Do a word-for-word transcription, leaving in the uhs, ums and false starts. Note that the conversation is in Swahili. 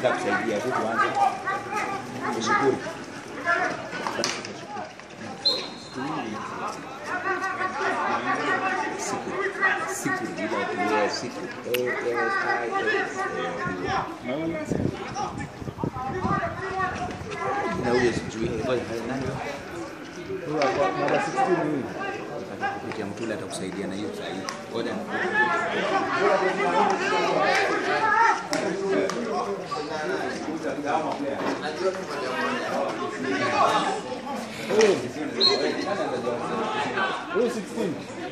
kusaidia tu kwanza. Nishukuru. Siku siku bila siku eh eh na huyo sijui bali nani huyo mara sitini huyu kupitia mtule atakusaidia na hiyo sahihi. Ngoja oh sixteen